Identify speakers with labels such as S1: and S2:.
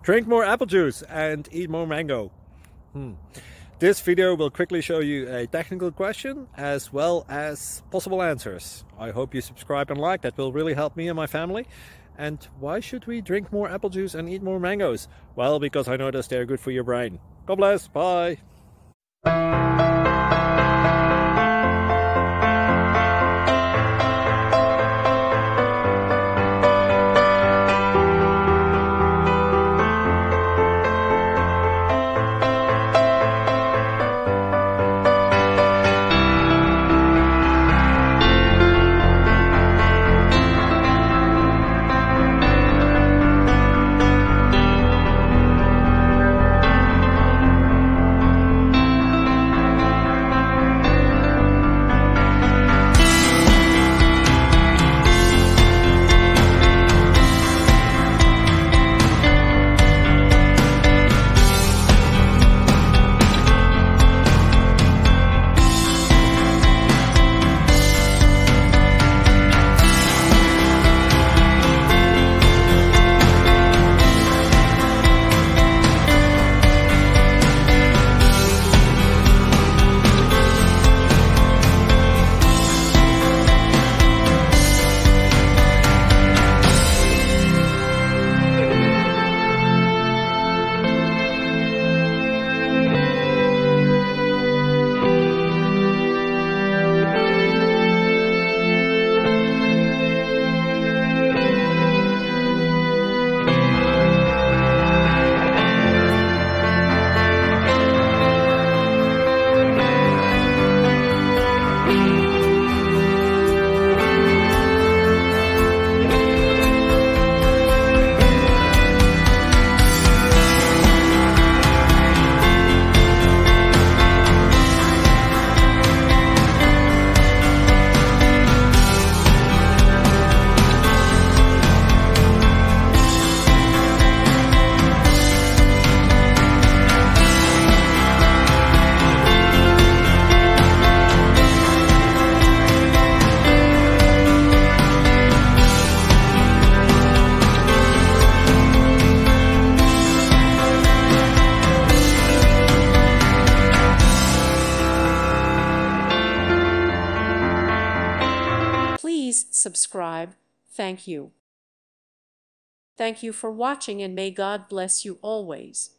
S1: Drink more apple juice and eat more mango. This video will quickly show you a technical question as well as possible answers. I hope you subscribe and like, that will really help me and my family. And why should we drink more apple juice and eat more mangoes? Well, because I noticed they're good for your brain. God bless, bye!
S2: Please subscribe. Thank you. Thank you for watching, and may God bless you always.